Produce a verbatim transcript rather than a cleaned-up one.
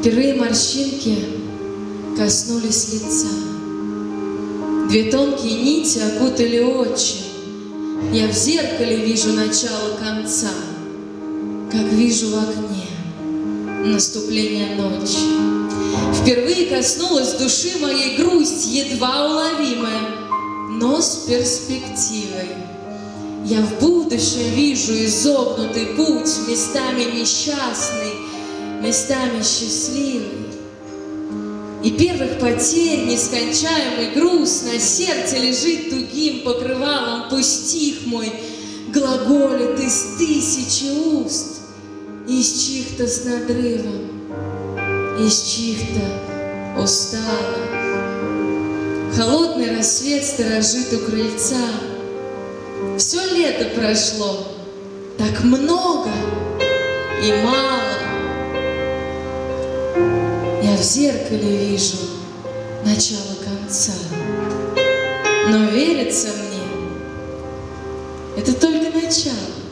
Впервые морщинки коснулись лица. Две тонкие нити окутали очи. Я в зеркале вижу начало конца, как вижу в окне наступление ночи. Впервые коснулась души моей грусть, едва уловимая, но с перспективой. Я в будущем вижу изогнутый путь, местами несчастный, местами счастливый. И первых потерь нескончаемый груз на сердце лежит тугим покрывалом. Пусть стих мой глаголит из тысячи уст, из чьих-то с надрывом, из чьих-то устало. Холодный рассвет сторожит у крыльца. Все лето прошло, так много и мало. Я в зеркале вижу начало конца, но верится мне, это только начало.